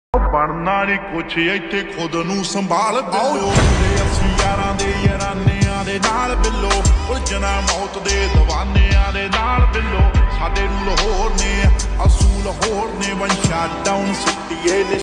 ਬਣਨਾ ਨੀ ਕੁਛ ਇੱਥੇ ਖੁਦ ਨੂੰ ਸੰਭਾਲ ਬਿੱਲੋ ਅਸੀਂ ਯਾਰਾਂ ਦੇ ਯਾਰਾਨਿਆਂ ਦੇ ਨਾਲ ਬਿੱਲੋ ਉਲਝਣਾ ਮੌਤ ਦੇ ਦਵਾਨਿਆਂ ਦੇ ਨਾਲ ਬਿੱਲੋ ਸਾਡੇ ਨੂੰ ਲਾਹੌਰ ਨੇ ਅਸੂਲ ਹੋਰ ਨੇ ਵਨ ਸ਼ਟ ਡਾਊਨ ਸਿੱਟੀਏ